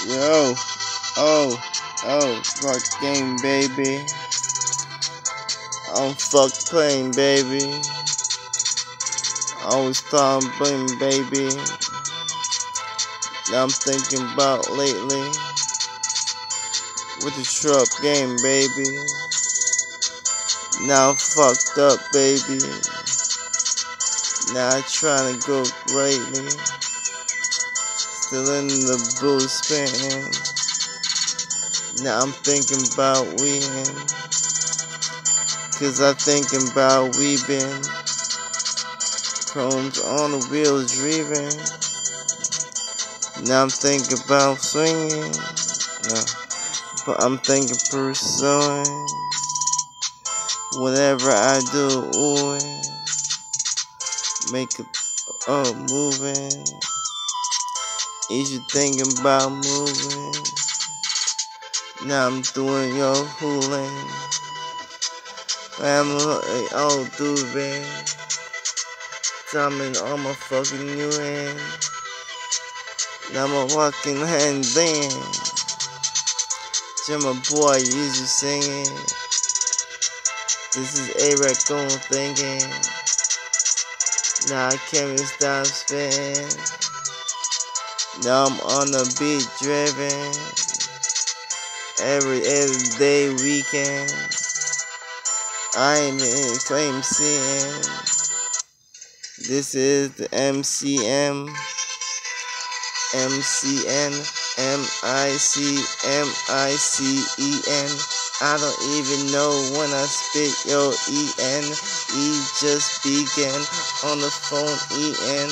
Yo, fuck game, baby. I'm fuck playing, baby. Always thought I'm playing, baby. Now I'm thinking about lately with the truck game, baby. Now I'm fucked up, baby. Now I'm trying to go greatly. Still in the bull spin. Now I'm thinking about weeding. Cause I'm thinking about weeping. Chrome's on the wheels driving. Now I'm thinking about swinging. No, but I'm thinking pursuing. Whatever I do, ooh, make it moving. Is you thinking about moving? Now I'm doing your fooling. I'm all doing. Diamond on my fucking new hand. Now I'm a walking hand then. Jim, my boy, you just singing. This is A-Rec going thinking. Now I can't even stop spinning. Now I'm on the beat driven. Every day weekend. I ain't in claim seeing. This is the MCN, MICEN. I don't even know when I spit your EN. Just begin on the phone EN.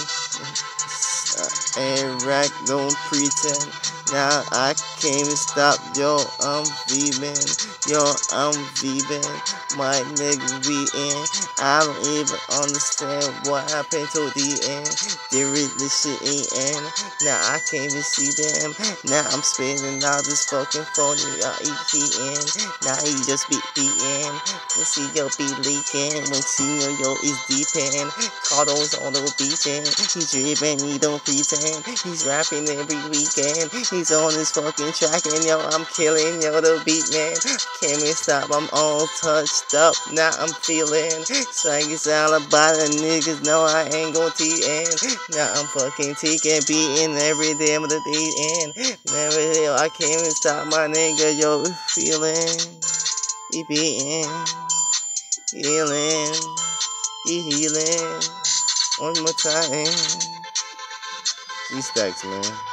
A-Rec, don't pretend. Now I can't even stop, yo, I'm vegan. Yo, I'm vegan. My niggas be in. I don't even understand what happened to the end. There is this shit in. Now I can't even see them. Now I'm spinning out this fucking phone. EPN. Now he just be in. Pussy yo be leaking. When senior yo is deep in. Cardos on the beating. He's driven, he don't pretend. He's rapping every weekend. He's on this fucking track and yo, I'm killing yo the beat man. Can't even stop, I'm all touched up. Now I'm feeling swaggy sound about the niggas. No, I ain't gon' TN. Now I'm fucking TK beating every day of the end. Never hell, I can't even stop my nigga, yo, feeling. He beating, healing, he healing. One more time. G Stacks, man.